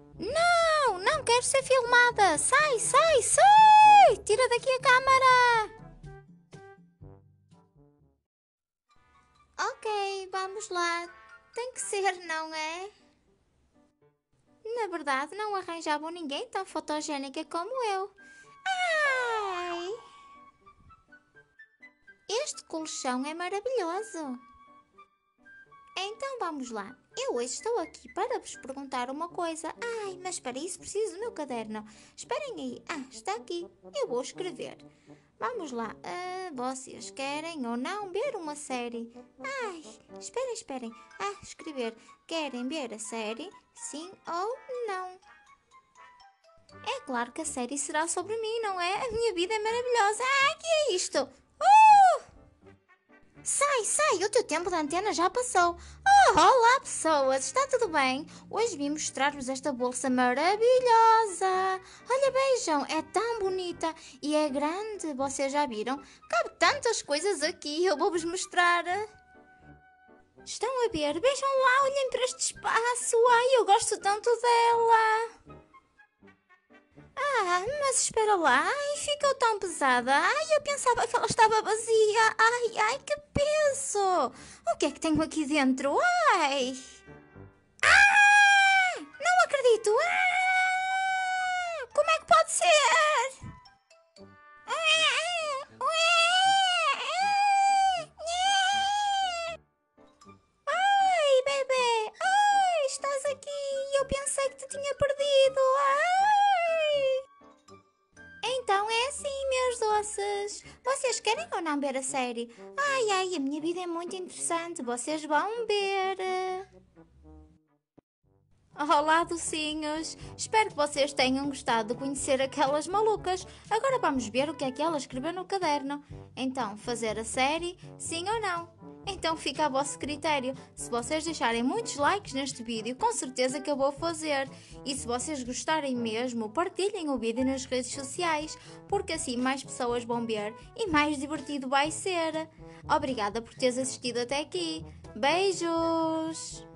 Não, não quero ser filmada. Sai, sai, sai! Tira daqui a câmara. Ok, vamos lá. Tem que ser, não é? Na verdade, não arranjavam ninguém tão fotogénica como eu. Ai! Este colchão é maravilhoso. Então vamos lá. Eu hoje estou aqui para vos perguntar uma coisa. Ai, mas para isso preciso do meu caderno. Esperem aí. Ah, está aqui. Eu vou escrever. Vamos lá. Vocês querem ou não ver uma série? Ai, esperem. Ah, escrever. Querem ver a série? Sim ou não? É claro que a série será sobre mim, não é? A minha vida é maravilhosa. Ah, que é isto? Sai, o teu tempo de antena já passou. Oh, olá pessoas, está tudo bem? Hoje vim mostrar-vos esta bolsa maravilhosa. Olha, vejam, é tão bonita e é grande, vocês já viram? Cabe tantas coisas aqui, eu vou-vos mostrar. Estão a ver? Vejam lá, olhem para este espaço. Ai, eu gosto tanto dela. Ah, mas espera lá, ai, ficou tão pesada. Ai, eu pensava que ela estava vazia. Ai, que peso! O que é que tenho aqui dentro? Ai! Ah! Não acredito! Ah! Como é que pode ser? Ai, bebê! Ai, estás aqui! Eu pensei que te tinha perdido! Ai! Então é assim, meus doces. Vocês querem ou não ver a série? Ai, a minha vida é muito interessante. Vocês vão ver. Olá, docinhos. Espero que vocês tenham gostado de conhecer aquelas malucas. Agora vamos ver o que é que ela escreveu no caderno. Então, fazer a série, sim ou não? Então fica a vosso critério. Se vocês deixarem muitos likes neste vídeo, com certeza que eu vou fazer. E se vocês gostarem mesmo, partilhem o vídeo nas redes sociais, porque assim mais pessoas vão ver e mais divertido vai ser. Obrigada por teres assistido até aqui. Beijos!